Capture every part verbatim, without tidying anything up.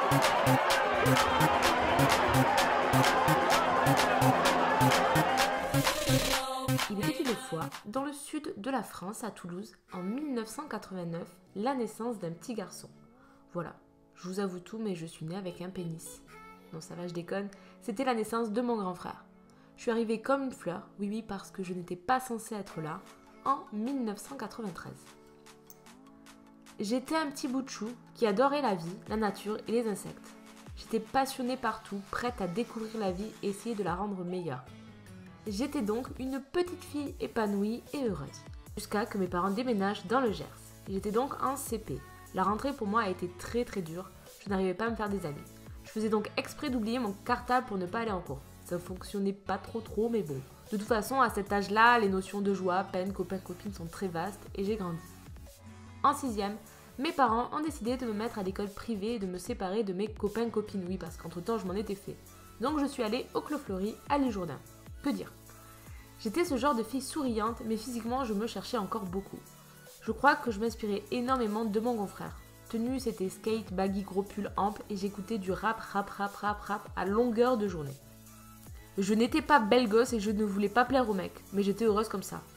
Il était une fois, dans le sud de la France, à Toulouse, en mille neuf cent quatre-vingt-neuf, la naissance d'un petit garçon. Voilà, je vous avoue tout, mais je suis née avec un pénis. Non, ça va, je déconne, c'était la naissance de mon grand frère. Je suis arrivée comme une fleur, oui oui, parce que je n'étais pas censée être là, en mille neuf cent quatre-vingt-treize. J'étais un petit bout de chou qui adorait la vie, la nature et les insectes. J'étais passionnée partout, prête à découvrir la vie et essayer de la rendre meilleure. J'étais donc une petite fille épanouie et heureuse, jusqu'à que mes parents déménagent dans le Gers. J'étais donc en C P. La rentrée pour moi a été très très dure, je n'arrivais pas à me faire des amis. Je faisais donc exprès d'oublier mon cartable pour ne pas aller en cours. Ça fonctionnait pas trop trop, mais bon. De toute façon, à cet âge-là, les notions de joie, peine, copain-copine sont très vastes et j'ai grandi. En sixième, mes parents ont décidé de me mettre à l'école privée et de me séparer de mes copains-copines, oui, parce qu'entre temps je m'en étais fait. Donc je suis allée au Clos Fleury à l'Île Jourdain. Que dire ? J'étais ce genre de fille souriante, mais physiquement je me cherchais encore beaucoup. Je crois que je m'inspirais énormément de mon grand frère. Tenue, c'était skate, baggy, gros pull, ample, et j'écoutais du rap, rap, rap, rap, rap à longueur de journée. Je n'étais pas belle gosse et je ne voulais pas plaire aux mecs, mais j'étais heureuse comme ça.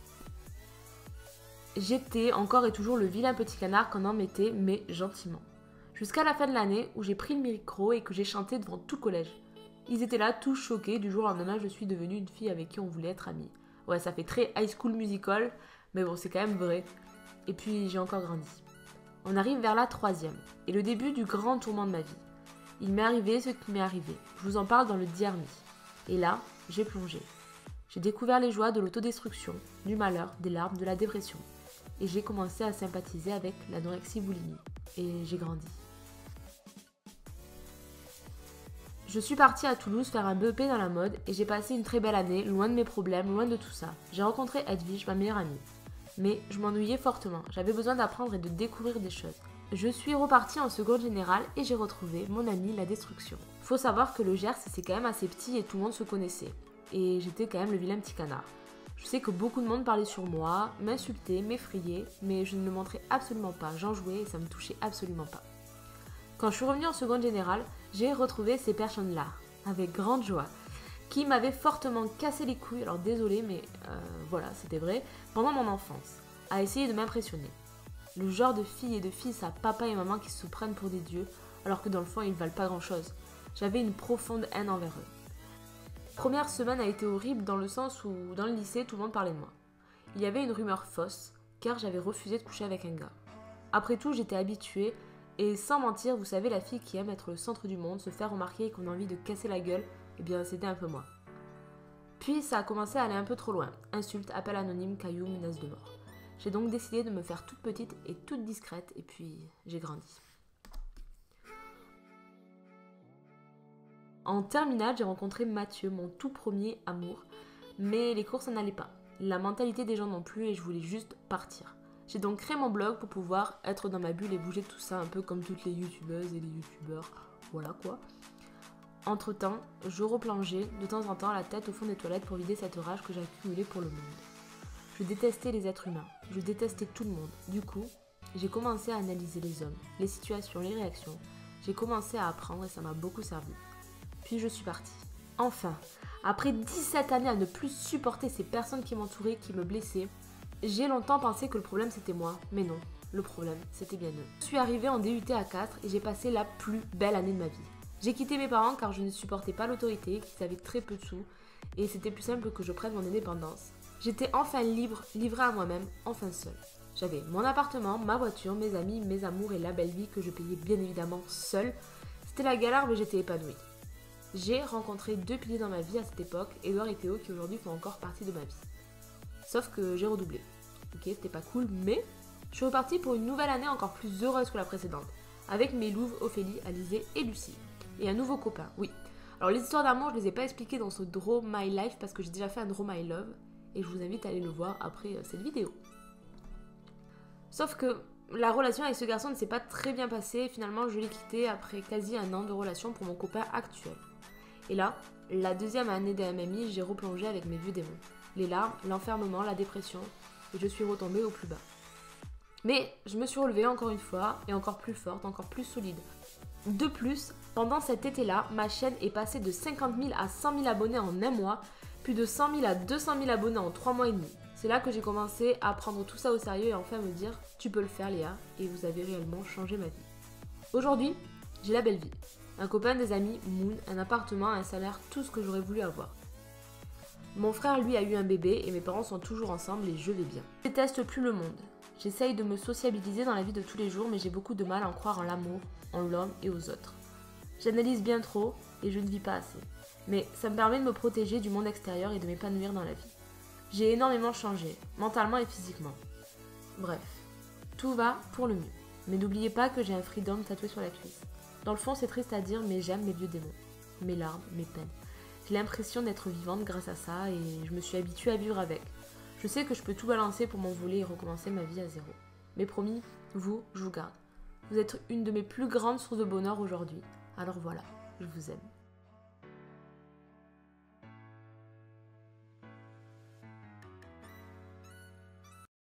J'étais encore et toujours le vilain petit canard qu'on en mettait, mais gentiment. Jusqu'à la fin de l'année où j'ai pris le micro et que j'ai chanté devant tout le collège. Ils étaient là, tous choqués, du jour au lendemain, je suis devenue une fille avec qui on voulait être amie. Ouais, ça fait très High School Musical, mais bon, c'est quand même vrai. Et puis, j'ai encore grandi. On arrive vers la troisième, et le début du grand tourment de ma vie. Il m'est arrivé ce qui m'est arrivé. Je vous en parle dans le Diarmi. Et là, j'ai plongé. J'ai découvert les joies de l'autodestruction, du malheur, des larmes, de la dépression. Et j'ai commencé à sympathiser avec l'anorexie-boulimie. Et j'ai grandi. Je suis partie à Toulouse faire un B E P dans la mode et j'ai passé une très belle année, loin de mes problèmes, loin de tout ça. J'ai rencontré Edwige, ma meilleure amie. Mais je m'ennuyais fortement, j'avais besoin d'apprendre et de découvrir des choses. Je suis repartie en seconde générale et j'ai retrouvé mon amie la destruction. Faut savoir que le Gers c'est quand même assez petit et tout le monde se connaissait. Et j'étais quand même le vilain petit canard. Je sais que beaucoup de monde parlait sur moi, m'insultait, m'effrayait, mais je ne le montrais absolument pas, j'en jouais et ça me touchait absolument pas. Quand je suis revenue en seconde générale, j'ai retrouvé ces personnes-là, avec grande joie, qui m'avaient fortement cassé les couilles, alors désolée, mais euh, voilà, c'était vrai, pendant mon enfance, à essayer de m'impressionner. Le genre de filles et de fils à papa et maman qui se prennent pour des dieux, alors que dans le fond, ils ne valent pas grand-chose. J'avais une profonde haine envers eux. Première semaine a été horrible dans le sens où, dans le lycée, tout le monde parlait de moi. Il y avait une rumeur fausse, car j'avais refusé de coucher avec un gars. Après tout, j'étais habituée, et sans mentir, vous savez, la fille qui aime être le centre du monde, se faire remarquer et qu'on a envie de casser la gueule, eh bien c'était un peu moi. Puis ça a commencé à aller un peu trop loin. Insultes, appels anonymes, cailloux, menaces de mort. J'ai donc décidé de me faire toute petite et toute discrète, et puis j'ai grandi. En terminale, j'ai rencontré Mathieu, mon tout premier amour, mais les cours ça n'allait pas. La mentalité des gens non plus et je voulais juste partir. J'ai donc créé mon blog pour pouvoir être dans ma bulle et bouger tout ça un peu comme toutes les youtubeuses et les youtubeurs, voilà quoi. Entre temps, je replongeais de temps en temps la tête au fond des toilettes pour vider cette rage que j'accumulais pour le monde. Je détestais les êtres humains, je détestais tout le monde. Du coup, j'ai commencé à analyser les hommes, les situations, les réactions. J'ai commencé à apprendre et ça m'a beaucoup servi. Puis je suis partie. Enfin, après dix-sept années à ne plus supporter ces personnes qui m'entouraient, qui me blessaient, j'ai longtemps pensé que le problème c'était moi, mais non, le problème c'était bien eux. Je suis arrivée en D U T A quatre et j'ai passé la plus belle année de ma vie. J'ai quitté mes parents car je ne supportais pas l'autorité, qu'ils avaient très peu de sous, et c'était plus simple que je prenne mon indépendance. J'étais enfin libre, livrée à moi-même, enfin seule. J'avais mon appartement, ma voiture, mes amis, mes amours et la belle vie que je payais bien évidemment seule. C'était la galère mais j'étais épanouie. J'ai rencontré deux piliers dans ma vie à cette époque, Edouard et Théo qui aujourd'hui font encore partie de ma vie. Sauf que j'ai redoublé. Ok, c'était pas cool, mais je suis repartie pour une nouvelle année encore plus heureuse que la précédente, avec mes louves Ophélie, Alizée et Lucie. Et un nouveau copain, oui. Alors les histoires d'amour, je les ai pas expliquées dans ce Draw My Life parce que j'ai déjà fait un Draw My Love, et je vous invite à aller le voir après cette vidéo. Sauf que la relation avec ce garçon ne s'est pas très bien passée, finalement je l'ai quitté après quasi un an de relation pour mon copain actuel. Et là, la deuxième année de M M I, j'ai replongé avec mes vieux démons. Les larmes, l'enfermement, la dépression, et je suis retombée au plus bas. Mais je me suis relevée encore une fois, et encore plus forte, encore plus solide. De plus, pendant cet été-là, ma chaîne est passée de cinquante mille à cent mille abonnés en un mois, puis de cent mille à deux cent mille abonnés en trois mois et demi. C'est là que j'ai commencé à prendre tout ça au sérieux et enfin me dire « Tu peux le faire Léa » et vous avez réellement changé ma vie. Aujourd'hui, j'ai la belle vie. Un copain, des amis, Moon, un appartement, un salaire, tout ce que j'aurais voulu avoir. Mon frère, lui, a eu un bébé et mes parents sont toujours ensemble et je vais bien. Je déteste plus le monde. J'essaye de me sociabiliser dans la vie de tous les jours mais j'ai beaucoup de mal à en croire en l'amour, en l'homme et aux autres. J'analyse bien trop et je ne vis pas assez. Mais ça me permet de me protéger du monde extérieur et de m'épanouir dans la vie. J'ai énormément changé, mentalement et physiquement. Bref, tout va pour le mieux. Mais n'oubliez pas que j'ai un freedom tatoué sur la cuisse. Dans le fond, c'est triste à dire, mais j'aime mes vieux démons. Mes larmes, mes peines. J'ai l'impression d'être vivante grâce à ça et je me suis habituée à vivre avec. Je sais que je peux tout balancer pour m'envoler et recommencer ma vie à zéro. Mais promis, vous, je vous garde. Vous êtes une de mes plus grandes sources de bonheur aujourd'hui. Alors voilà, je vous aime.